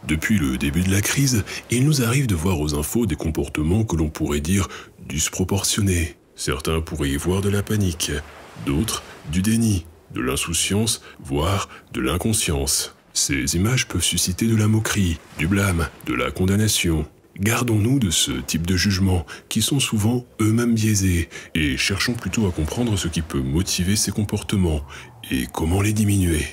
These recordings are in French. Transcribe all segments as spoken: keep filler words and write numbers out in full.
Depuis le début de la crise, il nous arrive de voir aux infos des comportements que l'on pourrait dire disproportionnés. Certains pourraient y voir de la panique, d'autres du déni, de l'insouciance, voire de l'inconscience. Ces images peuvent susciter de la moquerie, du blâme, de la condamnation. Gardons-nous de ce type de jugements qui sont souvent eux-mêmes biaisés et cherchons plutôt à comprendre ce qui peut motiver ces comportements et comment les diminuer.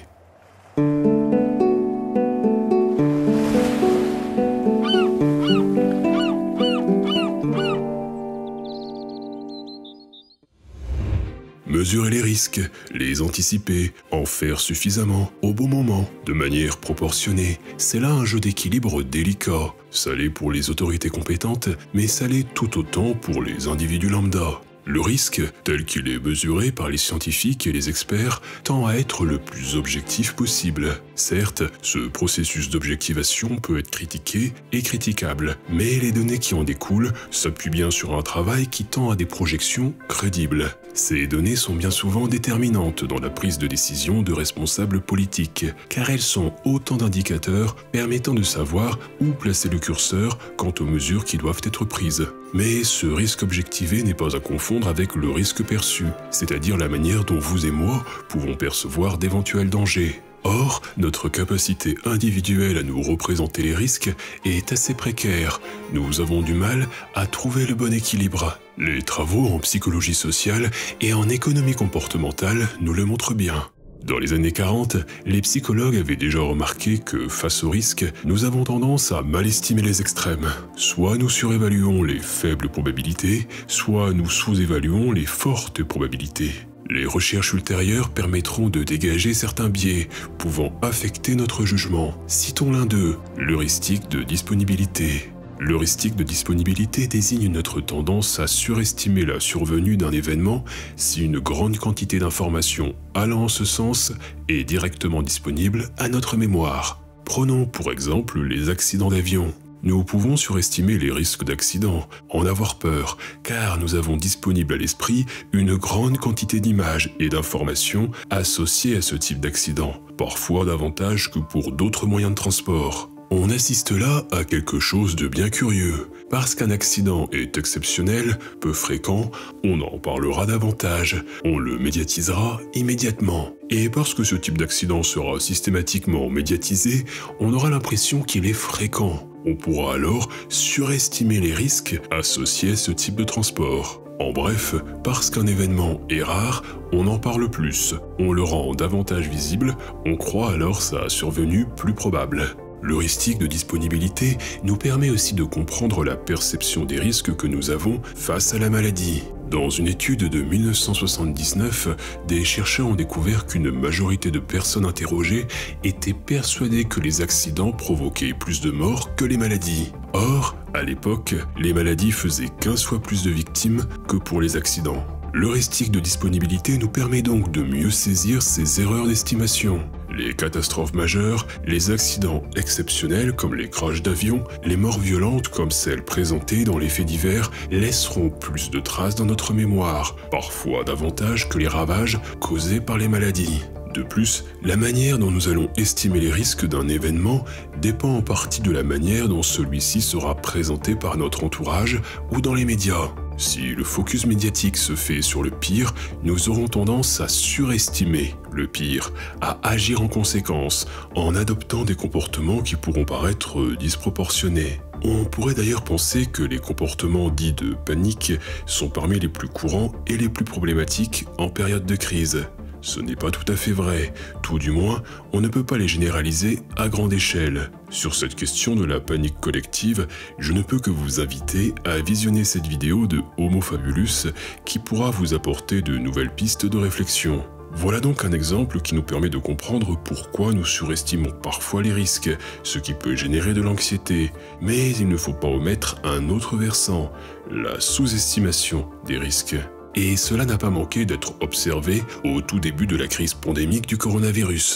Mesurer les risques, les anticiper, en faire suffisamment, au bon moment, de manière proportionnée. C'est là un jeu d'équilibre délicat. Ça l'est pour les autorités compétentes, mais ça l'est tout autant pour les individus lambda. Le risque, tel qu'il est mesuré par les scientifiques et les experts, tend à être le plus objectif possible. Certes, ce processus d'objectivation peut être critiqué et critiquable, mais les données qui en découlent s'appuient bien sur un travail qui tend à des projections crédibles. Ces données sont bien souvent déterminantes dans la prise de décision de responsables politiques, car elles sont autant d'indicateurs permettant de savoir où placer le curseur quant aux mesures qui doivent être prises. Mais ce risque objectivé n'est pas à confondre avec le risque perçu, c'est-à-dire la manière dont vous et moi pouvons percevoir d'éventuels dangers. Or, notre capacité individuelle à nous représenter les risques est assez précaire. Nous avons du mal à trouver le bon équilibre. Les travaux en psychologie sociale et en économie comportementale nous le montrent bien. Dans les années quarante, les psychologues avaient déjà remarqué que, face aux risques, nous avons tendance à mal estimer les extrêmes. Soit nous surévaluons les faibles probabilités, soit nous sous-évaluons les fortes probabilités. Les recherches ultérieures permettront de dégager certains biais pouvant affecter notre jugement. Citons l'un d'eux, l'heuristique de disponibilité. L'heuristique de disponibilité désigne notre tendance à surestimer la survenue d'un événement si une grande quantité d'informations allant en ce sens est directement disponible à notre mémoire. Prenons pour exemple les accidents d'avion. Nous pouvons surestimer les risques d'accident, en avoir peur, car nous avons disponible à l'esprit une grande quantité d'images et d'informations associées à ce type d'accident, parfois davantage que pour d'autres moyens de transport. On assiste là à quelque chose de bien curieux. Parce qu'un accident est exceptionnel, peu fréquent, on en parlera davantage, on le médiatisera immédiatement. Et parce que ce type d'accident sera systématiquement médiatisé, on aura l'impression qu'il est fréquent. On pourra alors surestimer les risques associés à ce type de transport. En bref, parce qu'un événement est rare, on en parle plus, on le rend davantage visible, on croit alors sa survenue plus probable. L'heuristique de disponibilité nous permet aussi de comprendre la perception des risques que nous avons face à la maladie. Dans une étude de mille neuf cent soixante-dix-neuf, des chercheurs ont découvert qu'une majorité de personnes interrogées étaient persuadées que les accidents provoquaient plus de morts que les maladies. Or, à l'époque, les maladies faisaient quinze fois plus de victimes que pour les accidents. L'heuristique de disponibilité nous permet donc de mieux saisir ces erreurs d'estimation. Les catastrophes majeures, les accidents exceptionnels comme les crashs d'avion, les morts violentes comme celles présentées dans les faits divers laisseront plus de traces dans notre mémoire, parfois davantage que les ravages causés par les maladies. De plus, la manière dont nous allons estimer les risques d'un événement dépend en partie de la manière dont celui-ci sera présenté par notre entourage ou dans les médias. Si le focus médiatique se fait sur le pire, nous aurons tendance à surestimer le pire, à agir en conséquence, en adoptant des comportements qui pourront paraître disproportionnés. On pourrait d'ailleurs penser que les comportements dits de panique sont parmi les plus courants et les plus problématiques en période de crise. Ce n'est pas tout à fait vrai, tout du moins, on ne peut pas les généraliser à grande échelle. Sur cette question de la panique collective, je ne peux que vous inviter à visionner cette vidéo de Homo Fabulus qui pourra vous apporter de nouvelles pistes de réflexion. Voilà donc un exemple qui nous permet de comprendre pourquoi nous surestimons parfois les risques, ce qui peut générer de l'anxiété. Mais il ne faut pas omettre un autre versant, la sous-estimation des risques. Et cela n'a pas manqué d'être observé au tout début de la crise pandémique du coronavirus.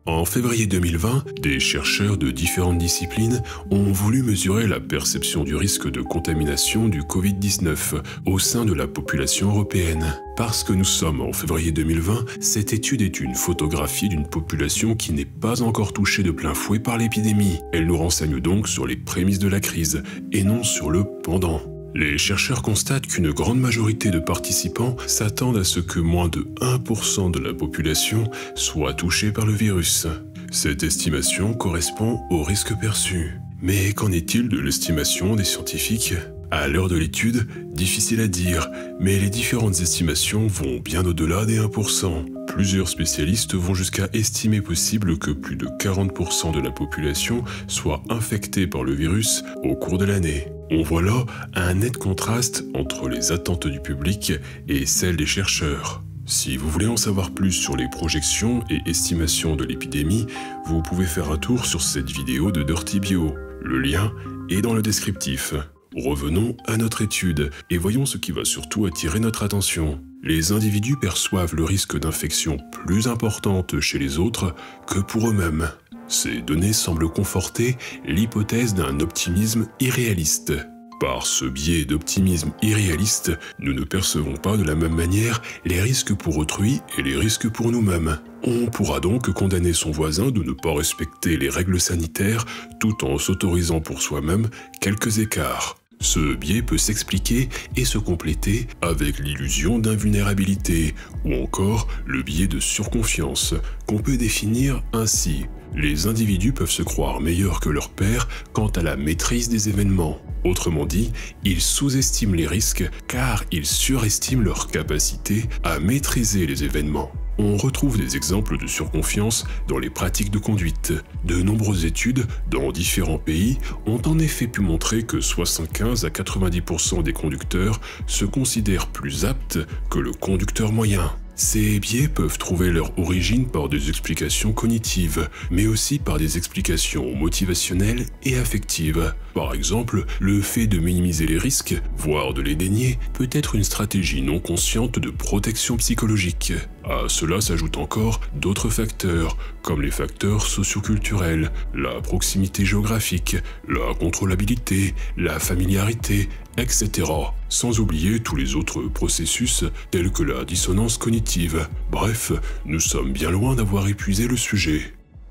En février deux mille vingt, des chercheurs de différentes disciplines ont voulu mesurer la perception du risque de contamination du Covid dix-neuf au sein de la population européenne. Parce que nous sommes en février deux mille vingt, cette étude est une photographie d'une population qui n'est pas encore touchée de plein fouet par l'épidémie. Elle nous renseigne donc sur les prémices de la crise et non sur le pendant. Les chercheurs constatent qu'une grande majorité de participants s'attendent à ce que moins de un pour cent de la population soit touchée par le virus. Cette estimation correspond au risque perçu. Mais qu'en est-il de l'estimation des scientifiques ? À l'heure de l'étude, difficile à dire, mais les différentes estimations vont bien au-delà des un pour cent. Plusieurs spécialistes vont jusqu'à estimer possible que plus de quarante pour cent de la population soit infectée par le virus au cours de l'année. On voit là un net contraste entre les attentes du public et celles des chercheurs. Si vous voulez en savoir plus sur les projections et estimations de l'épidémie, vous pouvez faire un tour sur cette vidéo de Dirty Bio. Le lien est dans le descriptif. Revenons à notre étude et voyons ce qui va surtout attirer notre attention. Les individus perçoivent le risque d'infection plus importante chez les autres que pour eux-mêmes. Ces données semblent conforter l'hypothèse d'un optimisme irréaliste. Par ce biais d'optimisme irréaliste, nous ne percevons pas de la même manière les risques pour autrui et les risques pour nous-mêmes. On pourra donc condamner son voisin de ne pas respecter les règles sanitaires tout en s'autorisant pour soi-même quelques écarts. Ce biais peut s'expliquer et se compléter avec l'illusion d'invulnérabilité ou encore le biais de surconfiance qu'on peut définir ainsi. Les individus peuvent se croire meilleurs que leurs pairs quant à la maîtrise des événements. Autrement dit, ils sous-estiment les risques car ils surestiment leur capacité à maîtriser les événements. On retrouve des exemples de surconfiance dans les pratiques de conduite. De nombreuses études dans différents pays ont en effet pu montrer que soixante-quinze à quatre-vingt-dix pour cent des conducteurs se considèrent plus aptes que le conducteur moyen. Ces biais peuvent trouver leur origine par des explications cognitives, mais aussi par des explications motivationnelles et affectives. Par exemple, le fait de minimiser les risques, voire de les dénier, peut être une stratégie non consciente de protection psychologique. À cela s'ajoutent encore d'autres facteurs, comme les facteurs socioculturels, la proximité géographique, la contrôlabilité, la familiarité, et cetera. Sans oublier tous les autres processus tels que la dissonance cognitive. Bref, nous sommes bien loin d'avoir épuisé le sujet.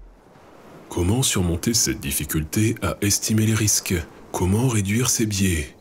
Comment surmonter cette difficulté à estimer les risques? Comment réduire ces biais?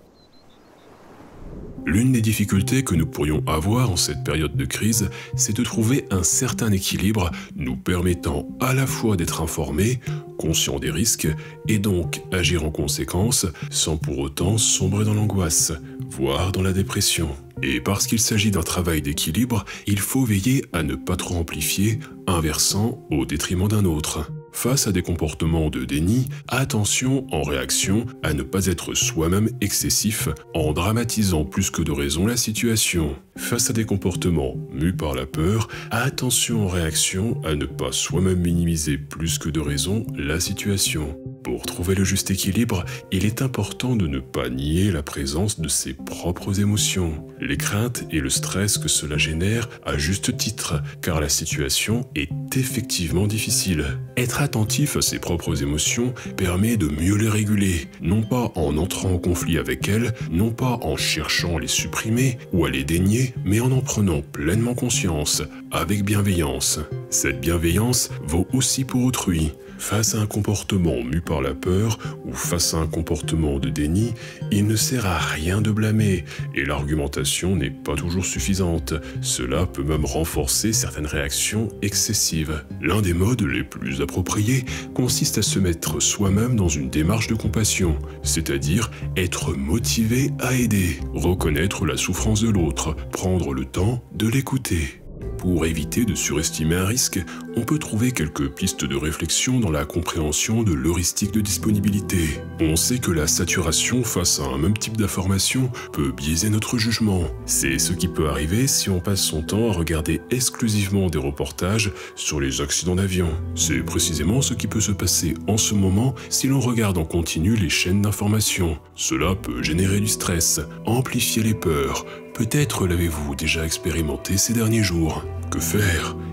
L'une des difficultés que nous pourrions avoir en cette période de crise, c'est de trouver un certain équilibre nous permettant à la fois d'être informés, conscients des risques, et donc agir en conséquence sans pour autant sombrer dans l'angoisse, voire dans la dépression. Et parce qu'il s'agit d'un travail d'équilibre, il faut veiller à ne pas trop amplifier un versant au détriment d'un autre. Face à des comportements de déni, attention en réaction à ne pas être soi-même excessif en dramatisant plus que de raison la situation. Face à des comportements mus par la peur, attention en réaction à ne pas soi-même minimiser plus que de raison la situation. Pour trouver le juste équilibre, il est important de ne pas nier la présence de ses propres émotions, les craintes et le stress que cela génère à juste titre, car la situation est effectivement difficile. Être attentif à ses propres émotions permet de mieux les réguler, non pas en entrant en conflit avec elles, non pas en cherchant à les supprimer ou à les dénier, mais en en prenant pleinement conscience, avec bienveillance. Cette bienveillance vaut aussi pour autrui. Face à un comportement mu par la peur ou face à un comportement de déni, il ne sert à rien de blâmer et l'argumentation n'est pas toujours suffisante. Cela peut même renforcer certaines réactions excessives. L'un des modes les plus appropriés consiste à se mettre soi-même dans une démarche de compassion, c'est-à-dire être motivé à aider, reconnaître la souffrance de l'autre, prendre le temps de l'écouter. Pour éviter de surestimer un risque, on peut trouver quelques pistes de réflexion dans la compréhension de l'heuristique de disponibilité. On sait que la saturation face à un même type d'information peut biaiser notre jugement. C'est ce qui peut arriver si on passe son temps à regarder exclusivement des reportages sur les accidents d'avion. C'est précisément ce qui peut se passer en ce moment si l'on regarde en continu les chaînes d'information. Cela peut générer du stress, amplifier les peurs. Peut-être l'avez-vous déjà expérimenté ces derniers jours. Que faire?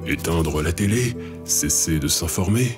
Éteindre la télé? Cesser de s'informer?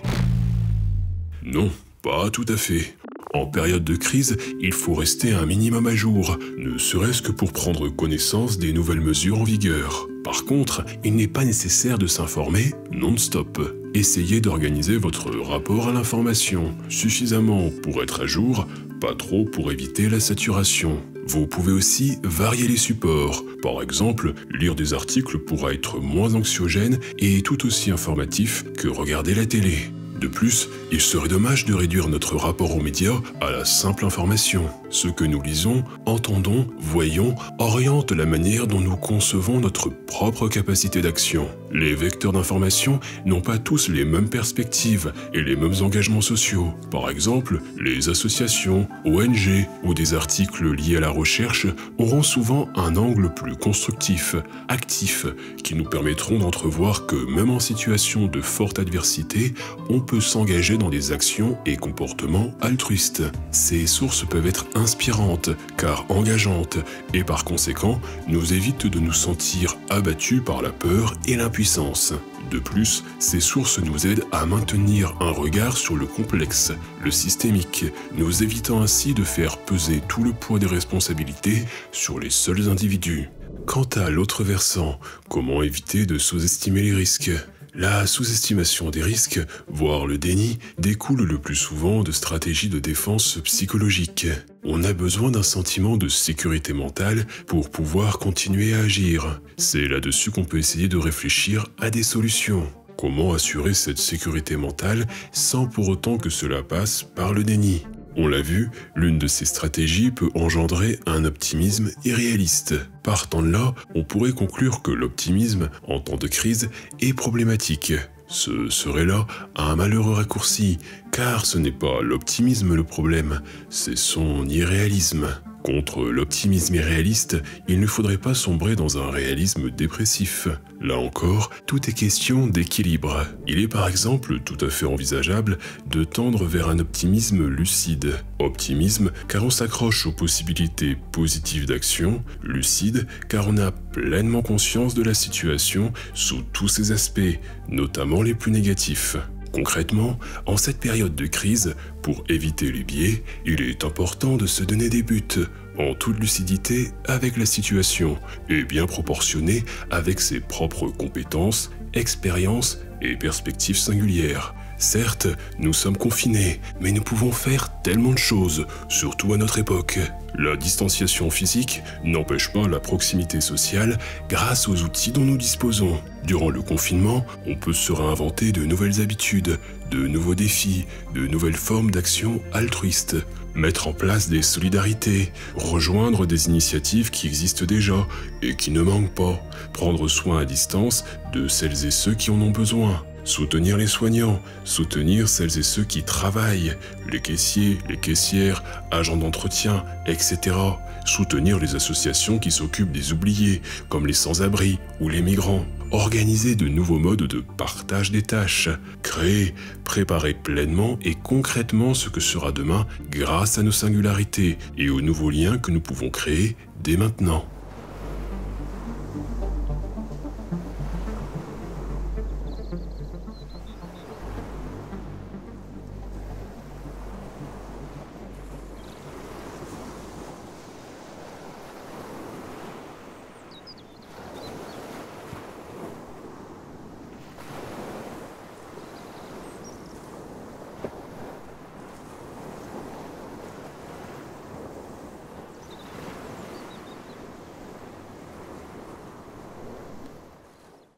Non, pas tout à fait. En période de crise, il faut rester un minimum à jour, ne serait-ce que pour prendre connaissance des nouvelles mesures en vigueur. Par contre, il n'est pas nécessaire de s'informer non-stop. Essayez d'organiser votre rapport à l'information, suffisamment pour être à jour, pas trop pour éviter la saturation. Vous pouvez aussi varier les supports. Par exemple, lire des articles pourra être moins anxiogène et tout aussi informatif que regarder la télé. De plus, il serait dommage de réduire notre rapport aux médias à la simple information. Ce que nous lisons, entendons, voyons, oriente la manière dont nous concevons notre propre capacité d'action. Les vecteurs d'information n'ont pas tous les mêmes perspectives et les mêmes engagements sociaux. Par exemple, les associations, O N G ou des articles liés à la recherche auront souvent un angle plus constructif, actif, qui nous permettront d'entrevoir que même en situation de forte adversité, on peut s'engager dans des actions et comportements altruistes. Ces sources peuvent être inspirantes, car engageantes, et par conséquent, nous évitent de nous sentir abattus par la peur et l'impuissance. De plus, ces sources nous aident à maintenir un regard sur le complexe, le systémique, nous évitant ainsi de faire peser tout le poids des responsabilités sur les seuls individus. Quant à l'autre versant, comment éviter de sous-estimer les risques ? La sous-estimation des risques, voire le déni, découle le plus souvent de stratégies de défense psychologique. On a besoin d'un sentiment de sécurité mentale pour pouvoir continuer à agir. C'est là-dessus qu'on peut essayer de réfléchir à des solutions. Comment assurer cette sécurité mentale sans pour autant que cela passe par le déni ? On l'a vu, l'une de ces stratégies peut engendrer un optimisme irréaliste. Partant de là, on pourrait conclure que l'optimisme, en temps de crise, est problématique. Ce serait là un malheureux raccourci, car ce n'est pas l'optimisme le problème, c'est son irréalisme. Contre l'optimisme irréaliste, il ne faudrait pas sombrer dans un réalisme dépressif. Là encore, tout est question d'équilibre. Il est par exemple tout à fait envisageable de tendre vers un optimisme lucide. Optimisme car on s'accroche aux possibilités positives d'action, lucide car on a pleinement conscience de la situation sous tous ses aspects, notamment les plus négatifs. Concrètement, en cette période de crise, pour éviter les biais, il est important de se donner des buts, en toute lucidité avec la situation, et bien proportionné avec ses propres compétences, expériences et perspectives singulières. Certes, nous sommes confinés, mais nous pouvons faire tellement de choses, surtout à notre époque. La distanciation physique n'empêche pas la proximité sociale grâce aux outils dont nous disposons. Durant le confinement, on peut se réinventer de nouvelles habitudes, de nouveaux défis, de nouvelles formes d'action altruistes. Mettre en place des solidarités, rejoindre des initiatives qui existent déjà et qui ne manquent pas, prendre soin à distance de celles et ceux qui en ont besoin. Soutenir les soignants, soutenir celles et ceux qui travaillent, les caissiers, les caissières, agents d'entretien, et cetera. Soutenir les associations qui s'occupent des oubliés, comme les sans-abri ou les migrants. Organiser de nouveaux modes de partage des tâches. Créer, préparer pleinement et concrètement ce que sera demain grâce à nos singularités et aux nouveaux liens que nous pouvons créer dès maintenant.